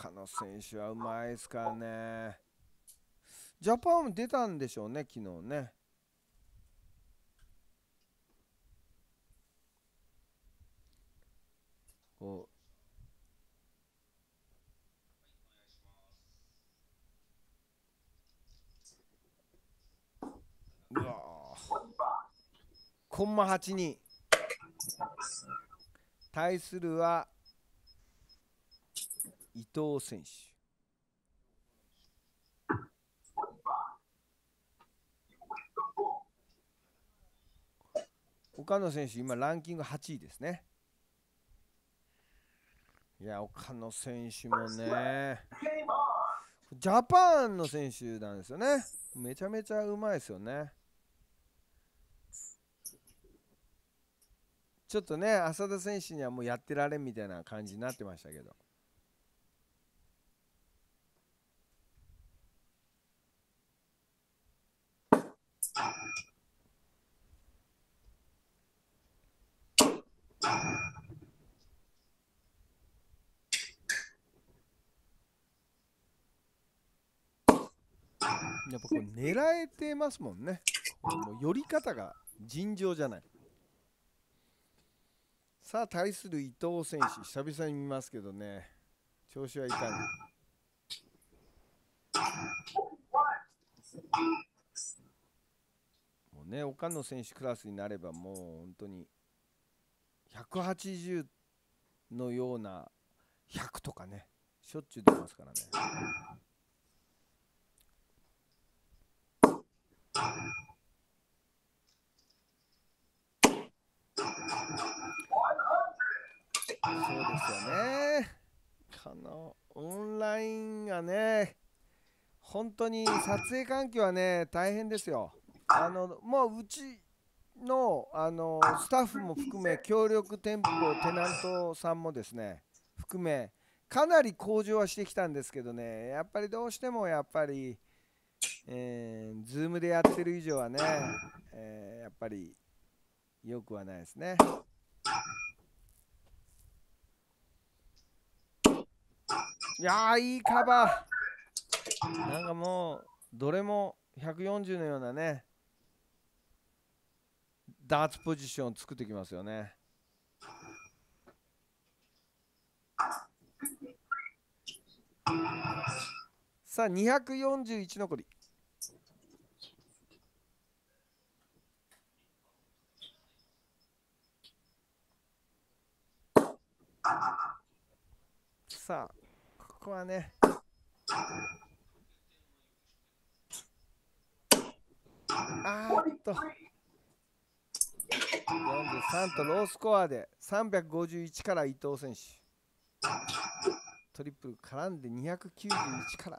岡野選手はうまいですからね。ジャパンも出たんでしょうね、昨日ね。こう、うわコンマ8に対するは伊藤選手。岡野選手、今ランキング8位ですね。いや、岡野選手もね、ジャパンの選手なんですよね。めちゃめちゃうまいですよね。ちょっとね、浅田選手にはもうやってられんみたいな感じになってましたけど。やっぱこれ狙えてますもんね。もう寄り方が尋常じゃない。さあ対する伊藤選手、久々に見ますけどね、調子はいかに。もうね、岡野選手クラスになればもう本当に180のような100とかね、しょっちゅう出ますからね。そうですよね。このオンラインがね、本当に撮影環境はね、大変ですよ。もううちの、スタッフも含め、協力店舗、テナントさんもですね、含め、かなり向上はしてきたんですけどね、やっぱりどうしてもやっぱり、ズームでやってる以上はね、やっぱり良くはないですね。いやー、いいカバー。なんかもう、どれも140のようなね、ダーツポジションを作ってきますよね。さあ、241残り。さあ、ここはね、43とロースコアで351から伊藤選手。トリプル絡んで291から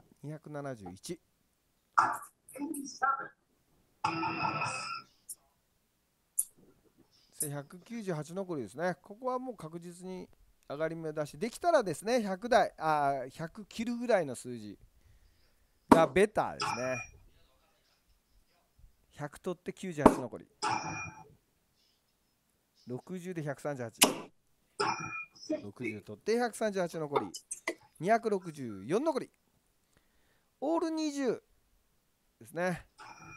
271。198残りですね。ここはもう確実に上がり目だし、できたらですね、100台、100切るぐらいの数字がベターですね。100取って98残り。60で138。60取って138残り。264残り。オール20ですね。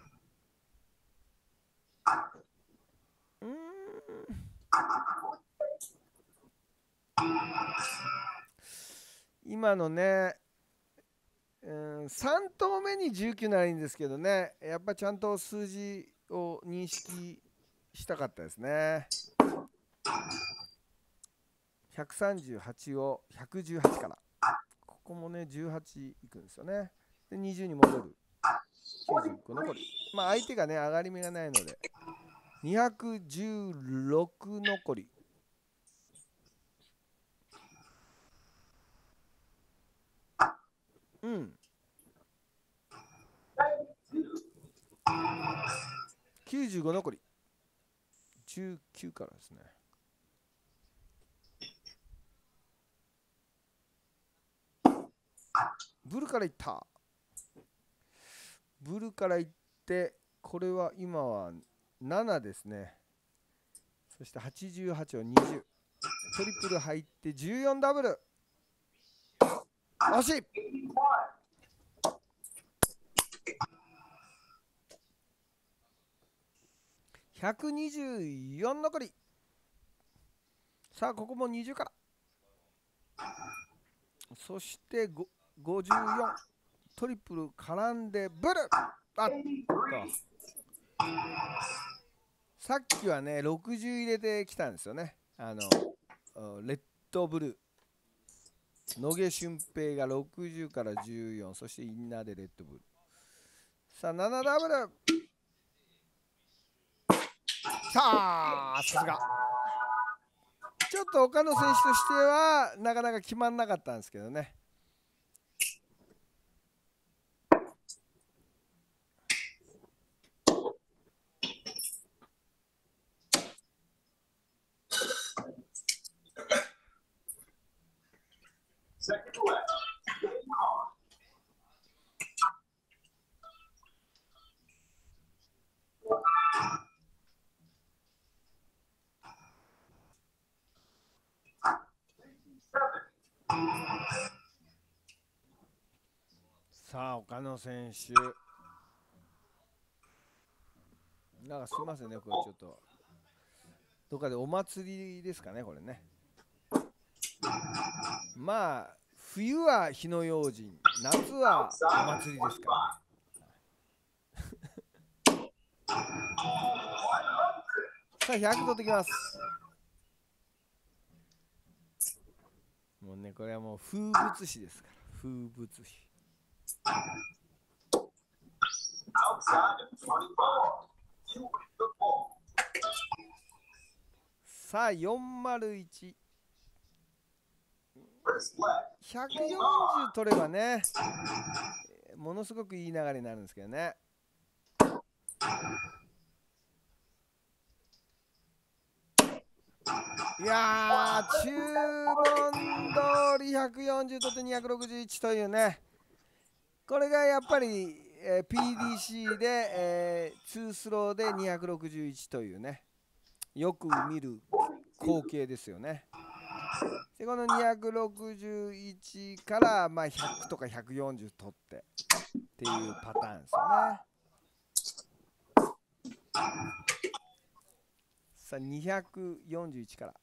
今のね、3投目に19ならいいんですけどね、やっぱちゃんと数字を認識したかったですね。138を118から、ここもね、18いくんですよね。で、20に戻る。95残り。まあ、相手がね、上がり目がないので、216残り。うん。95残り。19からですね。ブルからいった。ブルからいって、これは今は7ですね。そして88を20。トリプル入って14ダブル。 惜しい。124残り。さあここも20から。そして54トリプル絡んでブル。あっとさっきはね60入れてきたんですよね。レッドブルー野毛俊平が60から14、そしてインナーでレッドブル。さあ7ダブル。さあさすが。ちょっと岡野選手としてはなかなか決まんなかったんですけどね。さあ岡野選手、なんかすみませんね、これちょっとどっかでお祭りですかね、これね。まあ冬は火の用心、夏はお祭りですからね。さあ100取ってきます。もうねこれはもう風物詩ですから、風物詩。さあ401、140取ればねものすごくいい流れになるんですけどね。いやー注文通り140取って261というね、これがやっぱり、PDC で、2スローで261というね、よく見る光景ですよね。でこの261からまあ100とか140取ってっていうパターンですよね。さあ241から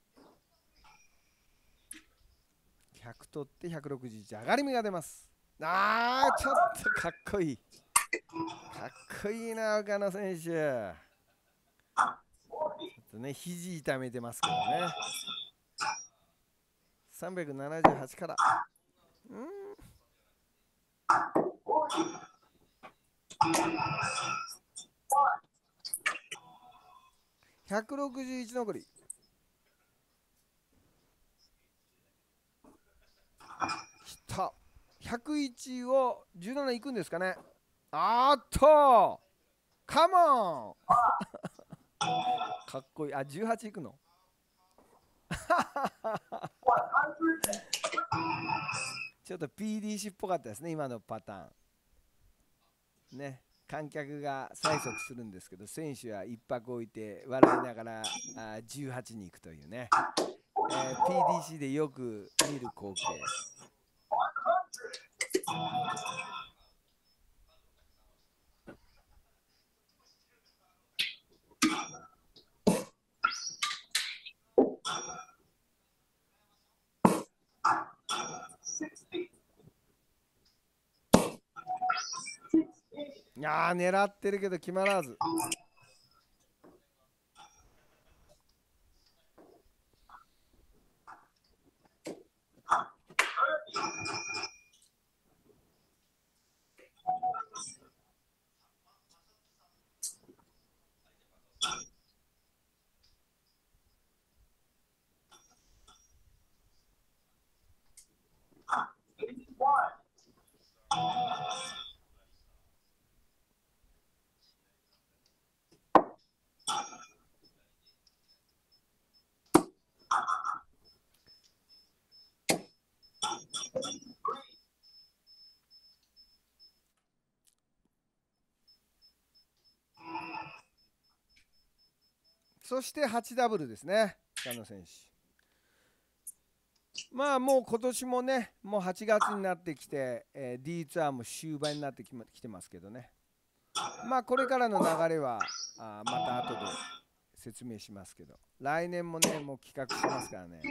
100取って161、上がり目が出ます。あーちょっとかっこいい、かっこいいな岡野選手。ちょっとね肘痛めてますけどね。378から161残り。きた。101を17いくんですかね。あーっとカモンかっこいい。あ、18いくのちょっと PDC っぽかったですね、今のパターン。ね、観客が催促するんですけど、選手は一泊置いて笑いながら18に行くというね、PDC でよく見る光景。いやー狙ってるけど決まらず。そして8ダブルですね、菅野選手。 まあもう今年もね、もう8月になってきて、D ツアーも終盤になってきてますけどね。まあこれからの流れはまた後で説明しますけど、来年もね、もう企画してますからね。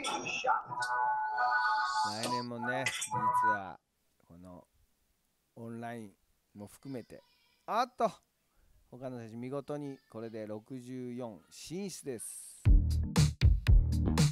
来年もね、D ツアー、このオンラインも含めて、あっと、他の選手見事にこれで64進出です。